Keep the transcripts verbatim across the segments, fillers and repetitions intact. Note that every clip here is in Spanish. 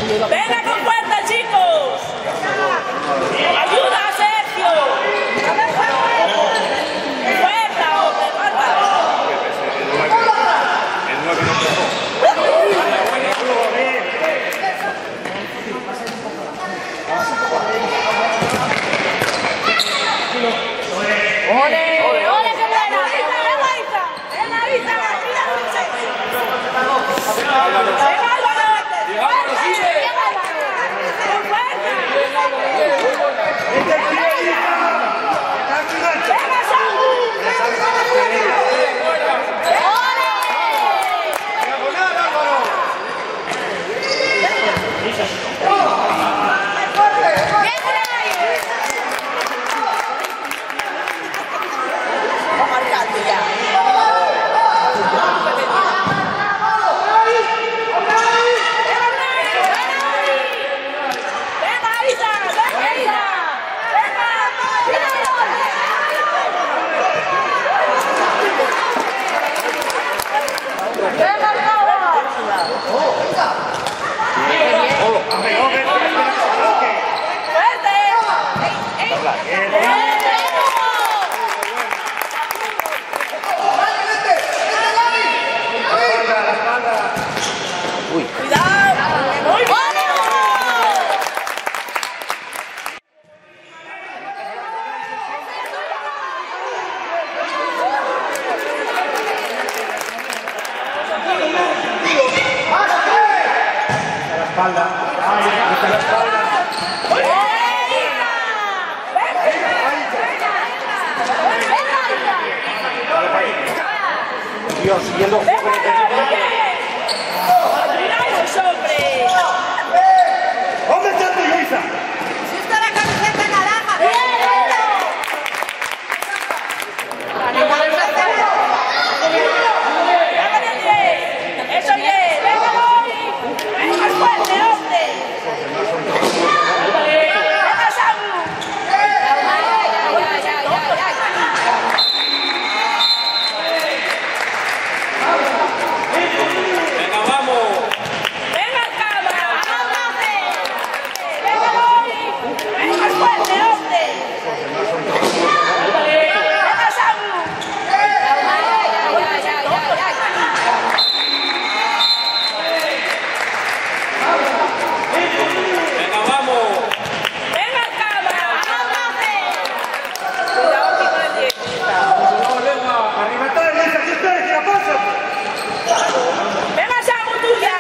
Venga con fuerza, chicos. Ayuda a Sergio. Fuerza, hombre, fuerza. El nueve no empezó. ¡Ole! ¡Ole, qué buena! ¡Venga, Isa! ¡Venga, Isa! ¡Venga, Álvaro! ¡Álvaro, sigue! ¡Con fuerza! ¡Venga, Samu! ¡Ole! Dios, siguiendo. ¿Dónde está tu Luisa? Si está la camiseta naranja. Eso bien, venga, voy. Venga, fuerte, hombre. Venga, Samu. Venga, vamos. Venga, cámara. Venga, voy. Venga, fuerte, hombre. Venga, Samu. Venga, vamos. Venga, cámara. Cuidado aquí con el diez. Arriba está la Luisa, aquí está, que la pasa. Venga, Samu, tuya.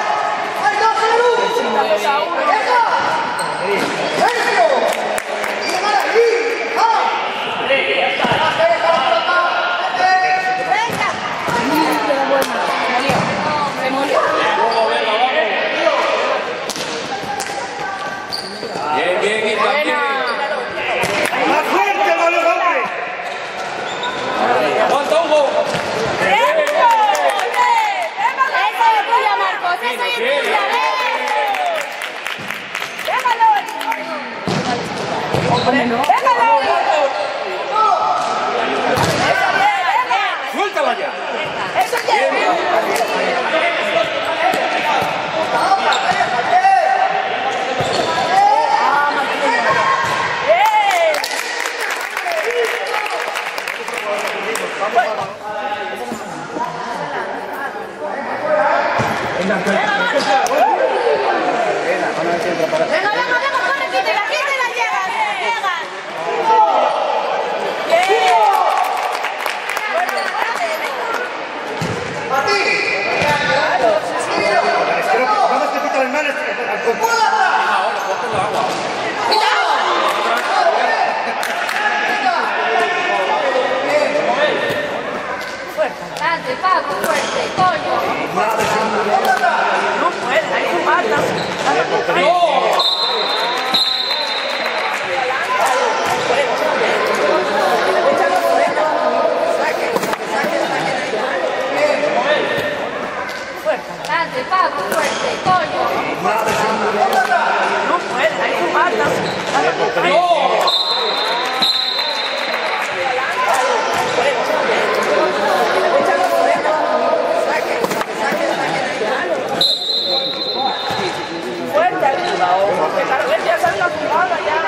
Bien, bien, bien, bien. Más fuerte, Mario, hombre. Aguanta, Hugo. ¡Tiempo! ¡Venga, esa es tuya, Marcos! ¡Esa es tuya! ¡Venga, Loli! ¡Venga, Loli! ¡Eso bien, venga! Suéltala ya. ¡Eso bien! Venga, venga, venga, corre, quítela, quítela, llega, llega. porque claro, él ya sabe la jugada, ya.